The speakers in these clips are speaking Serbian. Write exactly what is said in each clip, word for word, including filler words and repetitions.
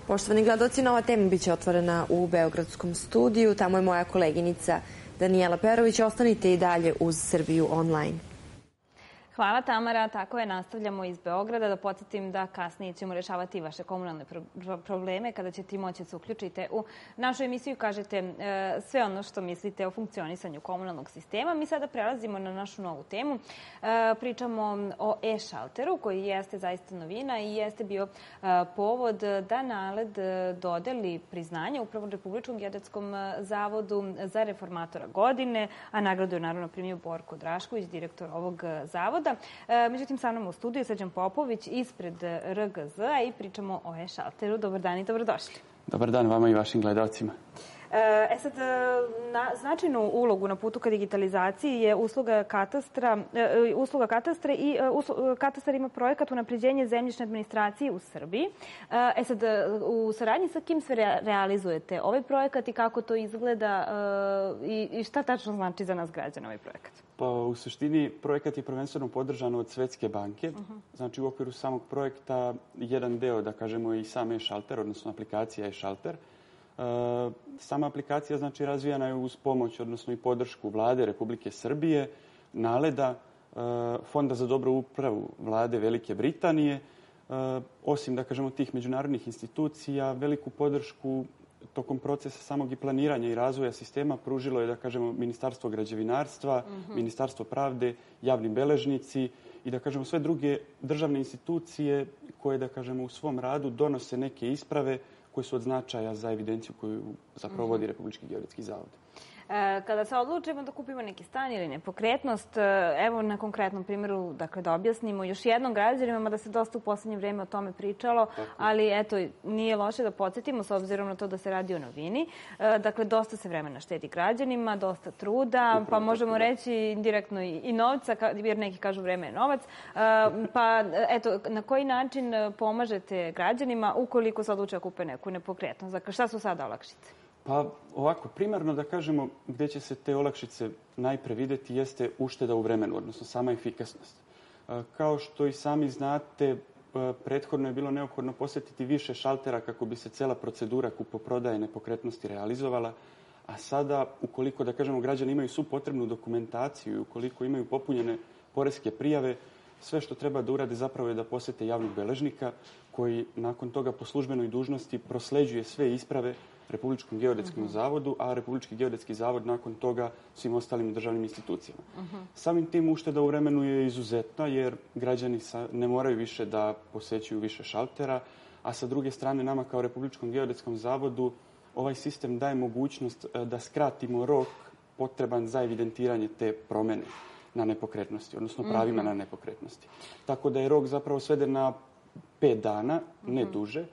Poštovani gledaoci, nova tema biće otvorena u Beogradskom studiju. Tamo je moja koleginica Danijela Perović. Ostanite i dalje uz Srbiju online. Hvala, Tamara. Tako je, nastavljamo iz Beograda. Da podsjetim da kasnije ćemo rešavati vaše komunalne probleme kada ćete moći da se uključite u našu emisiju. Kažete sve ono što mislite o funkcionisanju komunalnog sistema. Mi sada prelazimo na našu novu temu. Pričamo o e-šalteru koji jeste zaista novina i jeste bio povod da NALED dodeli priznanje upravo Republičkom geodetskom zavodu za reformatora godine, a nagradu je naravno primio Borko Drašković, direktor ovog zavoda. Međutim, sa mnom u studiju Srđan Popović ispred R G Z-a i pričamo o e-šalteru. Dobar dan i dobrodošli. Dobar dan vama i vašim gledalcima. E sad, značajnu ulogu na putu ka digitalizaciji je usluga katastra, usluga katastra i katastar ima projekat unapređenje zemljišne administracije u Srbiji. E sad, u saradnji sa kim sve realizujete ovaj projekat i kako to izgleda i šta tačno znači za nas građana ovaj projekat? Pa u suštini projekat je prvenstveno podržan od Svetske banke. Uh-huh. Znači u okviru samog projekta jedan deo, da kažemo, i sam e-šalter, odnosno aplikacija e-šalter. E, sama aplikacija znači razvijana je uz pomoć, odnosno i podršku Vlade Republike Srbije, NALED-a, e, Fonda za dobru upravu Vlade Velike Britanije. E, osim, da kažemo, tih međunarodnih institucija, veliku podršku tokom procesa samog i planiranja i razvoja sistema pružilo je, da kažemo, Ministarstvo građevinarstva, uh-huh. Ministarstvo pravde, javni beležnici i, da kažemo, sve druge državne institucije koje, da kažemo, u svom radu donose neke isprave koje su od značaja za evidenciju koju zapravo vodi Republički geodetski zavod. Kada se odlučimo da kupimo neki stan ili nepokretnost, evo na konkretnom primjeru, dakle, da objasnimo još jednom građanima, mada se dosta u poslednje vreme o tome pričalo, ali eto, nije loše da podsjetimo s obzirom na to da se radi o novini. Dakle, dosta se vremena štedi građanima, dosta truda, pa možemo reći indirektno i novca, jer neki kažu vreme je novac. Pa eto, na koji način pomažete građanima ukoliko se odluče da kupe neku nepokretnost? Dakle, šta su sada olakšice? Pa ovako, primarno da kažemo gde će se te olakšice najpre videti jeste ušteda u vremenu, odnosno sama efikasnost. Kao što i sami znate, prethodno je bilo neophodno posjetiti više šaltera kako bi se cela procedura kupoprodaje nepokretnosti realizovala, a sada, ukoliko, da kažemo, građani imaju svu potrebnu dokumentaciju i ukoliko imaju popunjene poreske prijave, sve što treba da urade zapravo je da posete javnog beležnika koji nakon toga po službenoj dužnosti prosleđuje sve isprave Republičkom geodetskom uh-huh. zavodu, a Republički geodetski zavod nakon toga svim ostalim državnim institucijama. Uh-huh. Samim tim ušteda u vremenu je izuzetna jer građani sa, ne moraju više da posećuju više šaltera, a sa druge strane nama kao Republičkom geodetskom zavodu ovaj sistem daje mogućnost da skratimo rok potreban za evidentiranje te promene na nepokretnosti, odnosno pravima uh-huh. na nepokretnosti. Tako da je rok zapravo sveden na pet dana, ne uh-huh. duže.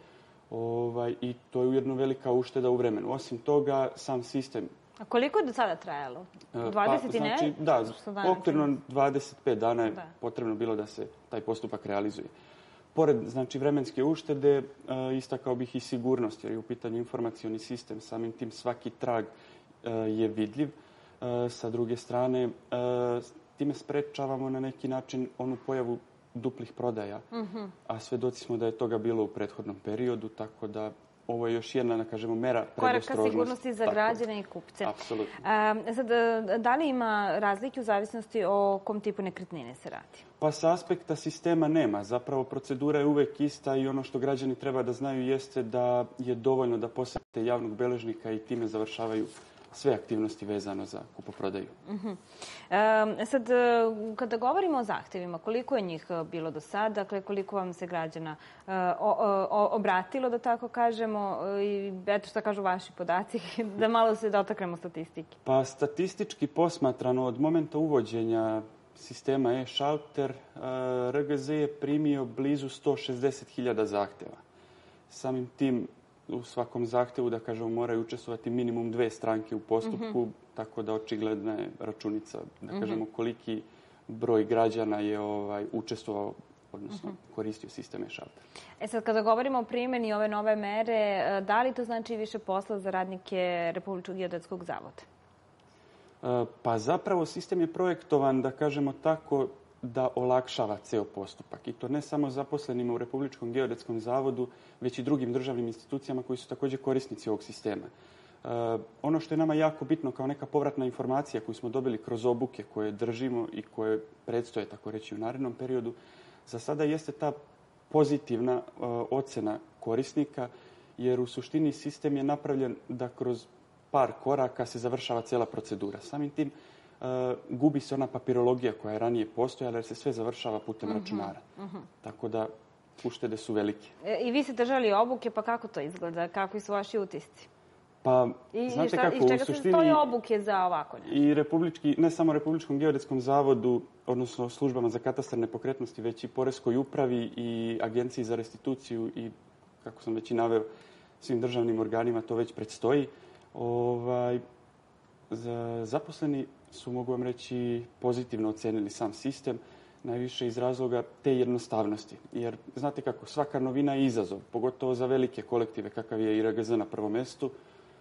Ovaj, I to je ujedno velika ušteda u vremenu. Osim toga, sam sistem... A koliko je do sada trajalo? dvadeset i ne? Znači, da, okvirno dvadeset pet dana je da. potrebno bilo da se taj postupak realizuje. Pored, znači, vremenske uštede, e, istakao bih i sigurnost, jer je u pitanju informacioni sistem. Samim tim svaki trag e, je vidljiv. E, sa druge strane, e, time sprečavamo na neki način onu pojavu duplih prodaja, uh-huh. a svedoci smo da je toga bilo u prethodnom periodu, tako da ovo je još jedna, da kažemo, mera predostrožnosti. Korak ka sigurnosti za građane i kupce. Apsolutno. A, sad, da li ima razlike u zavisnosti o kom tipu nekretnine se radi? Pa sa aspekta sistema nema. Zapravo procedura je uvek ista i ono što građani treba da znaju jeste da je dovoljno da posete javnog beležnika i time završavaju sve aktivnosti vezano za kupoprodaju. Uh-huh. E, sad, kada govorimo o zahtevima, koliko je njih bilo do sada, dakle, koliko vam se građana uh, o, o, obratilo, da tako kažemo, i eto šta kažu vaši podaci, da malo se dotaknemo statistike? Pa statistički posmatrano, od momenta uvođenja sistema e-šalter, uh, R G Z je primio blizu sto šezdeset hiljada zahteva. Samim tim, u svakom zahtevu, da kažemo, moraju učestvovati minimum dve stranke u postupku, uh-huh. tako da očigledna je računica, da kažemo, koliki broj građana je ovaj, učestvovao, odnosno uh-huh. koristio sistem e-šalter. E sad, kada govorimo o primjeni ove nove mere, da li to znači više posla za radnike Republičkog geodetskog zavoda? Pa zapravo sistem je projektovan, da kažemo tako, da olakšava ceo postupak. I to ne samo zaposlenima u Republičkom geodetskom zavodu, već i drugim državnim institucijama koji su također korisnici ovog sistema. Uh, ono što je nama jako bitno kao neka povratna informacija koju smo dobili kroz obuke koje držimo i koje predstoje, tako reći, u narednom periodu, za sada jeste ta pozitivna uh, ocena korisnika, jer u suštini sistem je napravljen da kroz par koraka se završava cijela procedura. Samim tim uh, gubi se ona papirologija koja je ranije postojala jer se sve završava putem uh-huh, računara. Uh-huh. Tako da uštede su velike. E, I vi ste držali obuke, pa kako to izgleda? Kakvi su vaši utisci? Pa, I, znate šta, kako, iz čega u suštini... se stoje obuke za ovako nešto? I republički, ne samo Republičkom geodetskom zavodu, odnosno službama za katastar nepokretnosti, već i Poreskoj upravi i Agenciji za restituciju i, kako sam već i naveo, svim državnim organima to već predstoji. Ovaj, za, zaposleni su, mogu vam reći, pozitivno ocenili sam sistem, najviše iz razloga te jednostavnosti. Jer, znate kako, svaka novina je izazov, pogotovo za velike kolektive, kakav je i R G Z na prvom mestu.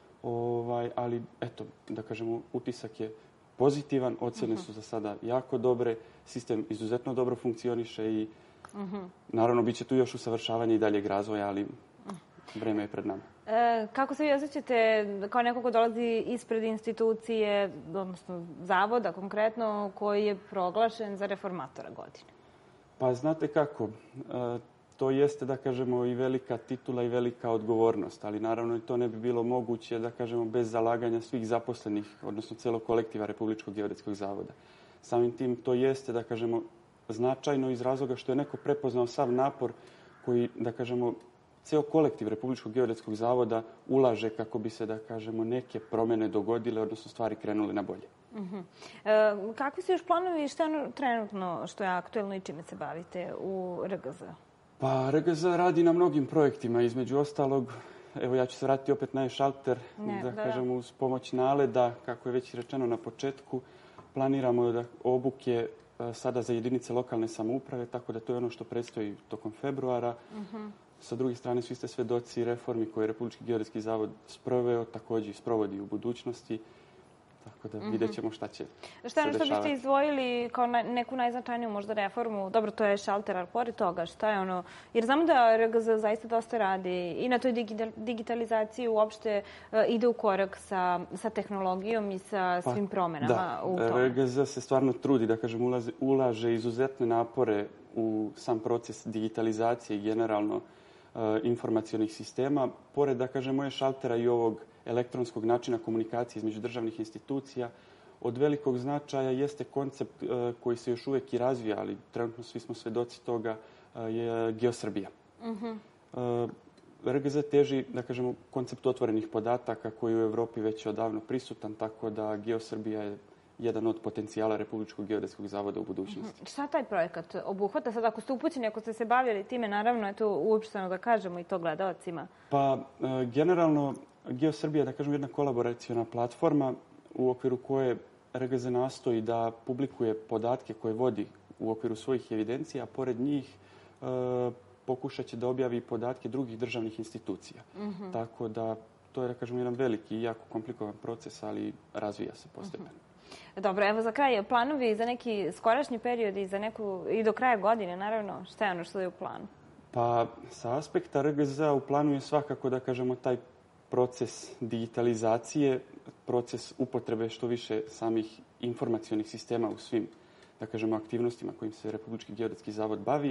Ovaj, ali, eto, da kažemo, utisak je pozitivan, ocene uh-huh. su za sada jako dobre, sistem izuzetno dobro funkcioniše i, uh-huh. naravno, bit će tu još usavršavanje i daljeg razvoja, ali vreme je pred nama. E, kako se vi osjećate kao neko ko dolazi ispred institucije, odnosno zavoda konkretno, koji je proglašen za reformatora godine? Pa znate kako, e, to jeste, da kažemo, i velika titula i velika odgovornost, ali naravno i to ne bi bilo moguće, da kažemo, bez zalaganja svih zaposlenih, odnosno celog kolektiva Republičkog geodetskog zavoda. Samim tim to jeste, da kažemo, značajno iz razloga što je neko prepoznao sav napor koji, da kažemo, ceo kolektiv Republičkog geodetskog zavoda ulaže kako bi se, da kažemo, neke promjene dogodile, odnosno stvari krenule na bolje. Uh-huh. E, kakvi su još planovi i što je ono trenutno što je aktuelno i čime se bavite u R G Z? Pa R G Z radi na mnogim projektima, između ostalog, evo ja ću se vratiti opet na e-šalter, ne, da, da kažemo, uz pomoć NALED-a, kako je već rečeno na početku, planiramo da obuke sada za jedinice lokalne samouprave, tako da to je ono što predstoji tokom februara. Uh-huh. Sa druge strane, svi ste svedoci reformi koje je Republički geodetski zavod sproveo, također i sprovodi u budućnosti. Tako da vidjet ćemo šta će se Šta je ono što dešavati. biste izdvojili kao na, neku najznačajniju možda reformu? Dobro, to je šalter, ali pored toga, šta je ono? Jer znamo da R G Z zaista dosta radi i na toj digitalizaciji uopšte uh, ide u korak sa, sa tehnologijom i sa svim pa, promenama da, u tome. R G Z se stvarno trudi, da kažem, ulaze, ulaže izuzetne napore u sam proces digitalizacije i generalno uh, informacionih sistema. Pored, da kažem, moje šaltera i ovog elektronskog načina komunikacije između državnih institucija, od velikog značaja jeste koncept uh, koji se još uvijek i razvija, ali trenutno svi smo svedoci toga, uh, je GeoSrbija. Uh-huh. Uh, R G Z teži, da kažemo, koncept otvorenih podataka koji je u Evropi već odavno prisutan, tako da GeoSrbija je jedan od potencijala Republičkog geodetskog zavoda u budućnosti. Šta taj projekat obuhvata? Sad, ako ste upućeni, ako ste se bavljali time, naravno je to uopšteno da kažemo i to gledalcima. Pa, e, generalno, GeoSrbija, da kažem, jedna kolaboracijona platforma u okviru koje R G Z nastoji da publikuje podatke koje vodi u okviru svojih evidencija, a pored njih e, pokušat će da objavi podatke drugih državnih institucija. Uh-huh. Tako da, to je, da kažem, jedan veliki i jako komplikovan proces, ali razvija se postepeno. Uh-huh. Dobro, evo za kraj, planovi za neki skorašnji period i, za neku, i do kraja godine, naravno, šta je ono što je u planu? Pa, sa aspekta R G Z-a u planu je svakako, da kažemo, taj proces digitalizacije, proces upotrebe što više samih informacionih sistema u svim, da kažemo, aktivnostima kojim se Republički geodetski zavod bavi.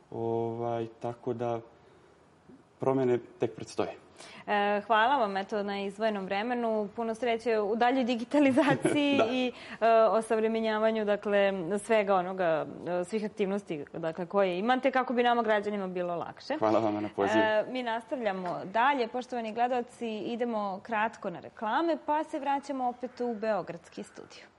Ovaj, tako da promjene tek predstoje. E, hvala vam eto, na izdvojenom vremenu. Puno sreće u daljoj digitalizaciji i e, osavremenjavanju dakle, svega onoga, svih aktivnosti dakle, koje imate kako bi nama građanima bilo lakše. Hvala vam na pozivu. E, mi nastavljamo dalje. Poštovani gledalci, idemo kratko na reklame pa se vraćamo opet u Beogradski studio.